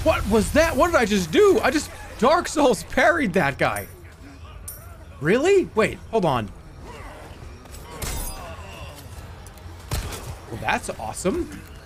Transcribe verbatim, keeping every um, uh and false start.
What was that? What did I just do? I just Dark Souls parried that guy. Really? Wait, hold on. Well, that's awesome.